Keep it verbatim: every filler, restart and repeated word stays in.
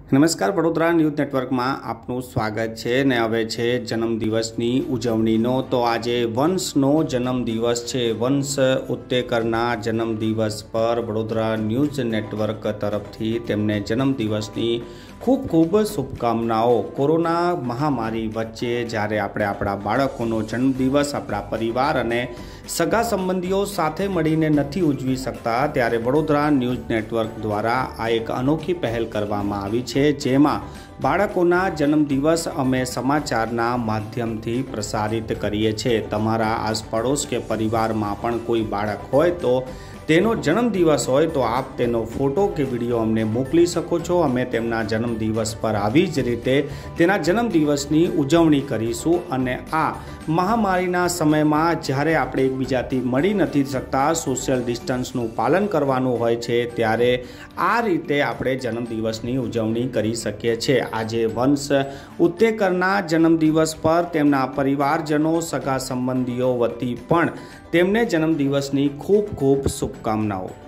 નમસ્કાર, વડોદરા ન્યૂઝ નેટવર્કમાં આપનું સ્વાગત છે ને હવે છે જન્મદિવસની ઉજવણીનો। તો આજે વંશનો જન્મદિવસ છે। વંશ ઉત્તેકરના જન્મદિવસ પર વડોદરા ન્યૂઝ નેટવર્ક તરફથી તેમને જન્મદિવસની ખૂબ ખૂબ શુભકામનાઓ। કોરોના મહામારી વચ્ચે જ્યારે આપણે આપણા બાળકોનો જન્મદિવસ આપણા પરિવાર અને સગા સંબંધીઓ સાથે મળીને નથી ઉજવી શકતા, ત્યારે વડોદરા ન્યૂઝ નેટવર્ક દ્વારા આ એક અનોખી પહેલ કરવામાં આવી છે, જેમાં બાળકોના જન્મદિવસ અમે સમાચારના માધ્યમથી પ્રસારિત કરીએ છીએ। તમારા આસપડોશ કે પરિવારમાં પણ કોઈ બાળક હોય તો તેનો જન્મદિવસ હોય તો આપ તેનો ફોટો કે વિડીયો અમને મોકલી શકો છો। અમે તેમના જન્મદિવસ પર આવી જ રીતે તેના જન્મદિવસની ઉજવણી કરીશું અને આ મહામારીના સમયમાં જ્યારે આપણે એકબીજાથી મળી નથી શકતા, સોશિયલ ડિસ્ટન્સનું પાલન કરવાનું હોય છે, ત્યારે આ રીતે આપણે જન્મદિવસની ઉજવણી કરી શકીએ છીએ। આજે વંશ ઉત્તેકરના જન્મદિવસ પર તેમના પરિવારજનો સગા સંબંધીઓ વતી પણ તેમને જન્મદિવસની ખૂબ ખૂબ શુભકામનાઓ।